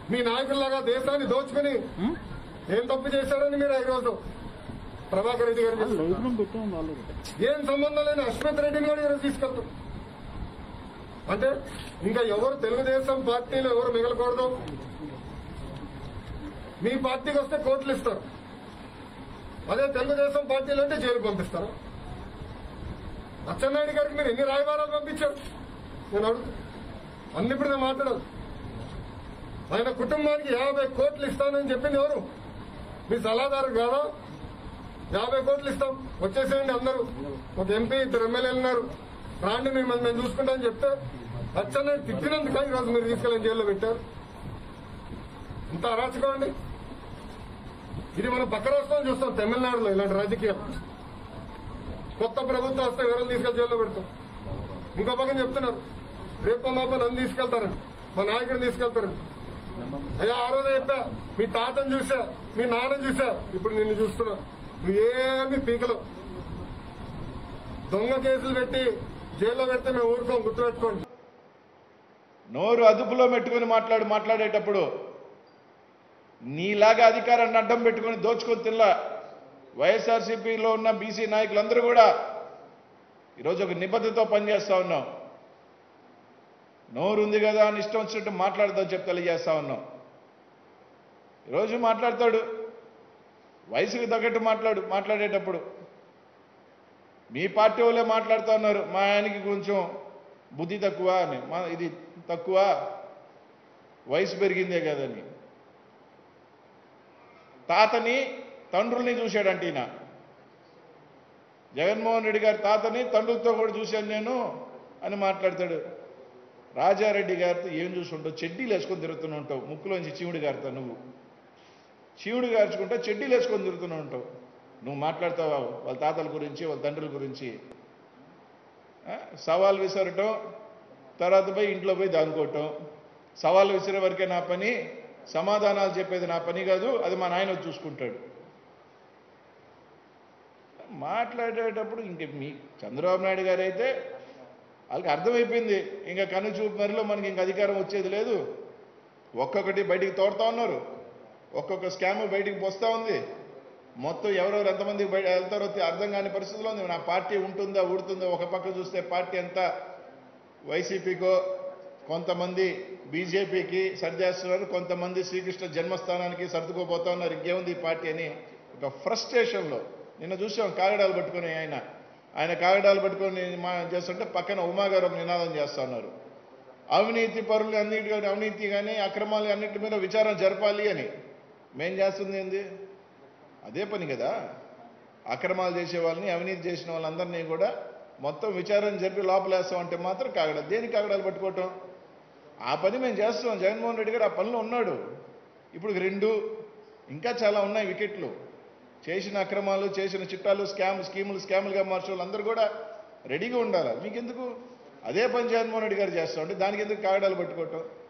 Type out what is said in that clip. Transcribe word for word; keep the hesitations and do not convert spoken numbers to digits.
మీ నాయకుల్లాగా దేశాన్ని దోచుకుని ఏం తప్పు చేశారని మీరు ఈరోజు ప్రభాకర్ రెడ్డి గారు ఏం సంబంధం లేని అశ్వత్ రెడ్డిని కూడా ఈరోజు తీసుకెళ్తాం. అంటే ఇంకా ఎవరు తెలుగుదేశం పార్టీలో ఎవరు మిగలకూడదు. మీ పార్టీకి వస్తే కోట్లు ఇస్తారు, అదే తెలుగుదేశం పార్టీలు అంటే జైలుకు పంపిస్తారు. అచ్చెన్నాయుడు గారికి మీరు ఎన్ని రాయబారాలు పంపించారు నేను అడుగు అన్ని ఇప్పుడు నేను మాట్లాడదు. ఆయన కుటుంబానికి యాభై కోట్లు ఇస్తానని చెప్పింది ఎవరు? మీ సలహాదారు కాదా? యాభై కోట్లు ఇస్తాం వచ్చేసేయండి అందరూ, ఒక ఎంపీ ఇద్దరు ఎమ్మెల్యేలు ఉన్నారు, రాండి మిమ్మల్ని మేము చూసుకుంటామని చెప్తే అచ్చెన్నాయుడు తిట్టినందుక ఈరోజు మీరు తీసుకెళ్ళి జైల్లో పెట్టారు. ఇంత అరాచకం అండి. ఇది మనం పక్క రాష్ట్రాలు చూస్తాం, తమిళనాడులో ఇలాంటి రాజకీయాలు. కొత్త ప్రభుత్వం వస్తే ఎవరైనా తీసుకెళ్లి జైల్లో పెడతాం. ఇంకో పక్కన చెప్తున్నారు రేపు మాప నన్ను తీసుకెళ్తారని, మా నాయకుడిని తీసుకెళ్తారని. అయ్యా ఆ రోజు చెప్పా, మీ తాతను చూసా, మీ నాన్నని చూసా, ఇప్పుడు నిన్ను చూస్తున్నా. నువ్వేమి పీకలు దొంగ కేసులు పెట్టి జైల్లో పెడితే మేము ఊరుకోం, గుర్తుపెట్టుకోండి. నోరు అదుపులో పెట్టుకుని మాట్లాడు మాట్లాడేటప్పుడు నీలాగా అధికారాన్ని అడ్డం పెట్టుకుని దోచుకొని తిల్లా వైఎస్ఆర్సీపీలో ఉన్న బీసీ నాయకులందరూ కూడా ఈరోజు ఒక నిబద్ధతతో పనిచేస్తా ఉన్నాం. నోరు ఉంది కదా అని ఇష్టం వచ్చినట్టు మాట్లాడదాం చెప్పి తెలియజేస్తా ఉన్నాం. ఈరోజు మాట్లాడతాడు, వయసుకు తగ్గట్టు మాట్లాడు. మాట్లాడేటప్పుడు మీ పార్టీ వాళ్ళే మాట్లాడుతూ ఉన్నారు, మా ఆయనకి కొంచెం బుద్ధి తక్కువ అని, మా ఇది తక్కువ వయసు పెరిగిందే కదని. తాతని తండ్రుల్ని చూశాడంటే ఈయన జగన్మోహన్ రెడ్డి గారి తాతని తండ్రులతో కూడా చూశాను నేను అని మాట్లాడతాడు. రాజారెడ్డి గారితో ఏం చూసుకుంటావు? చెడ్డీలు వేసుకొని తిరుగుతూనే ఉంటావు, ముక్కులోంచి చీవుడు గారితో నువ్వు చీవుడు గార్చుకుంటా చెడ్డీలు వేసుకొని తిరుగుతూనే ఉంటావు. నువ్వు మాట్లాడతావా వాళ్ళ తాతల గురించి, వాళ్ళ తండ్రుల గురించి? సవాల్ విసరటం, తర్వాత పోయి ఇంట్లో పోయి దానుకోవటం. సవాల్ విసిరే వరకే నా పని, సమాధానాలు చెప్పేది నా పని కాదు, అది మా నాయన చూసుకుంటాడు. మాట్లాడేటప్పుడు ఇంక మీ చంద్రబాబు నాయుడు గారు అయితే వాళ్ళకి అర్థమైపోయింది, ఇంకా కన్ను చూపు మరిలో మనకి ఇంక అధికారం వచ్చేది లేదు. ఒక్కొక్కటి బయటికి తోడుతా ఉన్నారు, ఒక్కొక్క స్కామ్ బయటికి పోస్తూ ఉంది. మొత్తం ఎవరెవరు ఎంతమంది బయట వెళ్తారో అర్థం కాని పరిస్థితిలో ఉంది. నా పార్టీ ఉంటుందా ఊడుతుందా? ఒక పక్క చూస్తే పార్టీ అంతా వైసీపీకో, కొంతమంది బీజేపీకి సర్దేస్తున్నారు, కొంతమంది శ్రీకృష్ణ జన్మస్థానానికి సర్దుకోపోతా ఉన్నారు. ఇంకేముంది ఈ పార్టీ అని ఒక ఫ్రస్ట్రేషన్లో నిన్న చూసాం. కాగడాలు పట్టుకుని ఆయన ఆయన కాగడాలు పట్టుకొని మా చేస్తుంటే పక్కన ఉమా గారు ఒక నినాదం చేస్తా ఉన్నారు, అవినీతి పరులు అన్నిటి కానీ అవినీతి కానీ అక్రమాలు అన్నింటి మీద విచారణ జరపాలి అని. మేం చేస్తుంది ఏంది? అదే పని కదా. అక్రమాలు చేసే వాళ్ళని, అవినీతి చేసిన వాళ్ళందరినీ కూడా మొత్తం విచారణ జరిపి లోపలేస్తామంటే మాత్రం కాగడాలు. దేనికి కాగడాలు పట్టుకోవటం? ఆ పని మేము చేస్తున్నాం. జగన్మోహన్ రెడ్డి గారు ఆ పనిలో ఉన్నాడు. ఇప్పుడు రెండు ఇంకా చాలా ఉన్నాయి వికెట్లు. చేసిన అక్రమాలు, చేసిన చిట్టాలు, స్కామ్ స్కీములు స్కాములుగా మార్చే వాళ్ళందరూ కూడా రెడీగా ఉండాలి. మీకెందుకు? అదే పని జగన్మోహన్ రెడ్డి గారు చేస్తామంటే దానికి ఎందుకు కాగడాలు పట్టుకోవటం?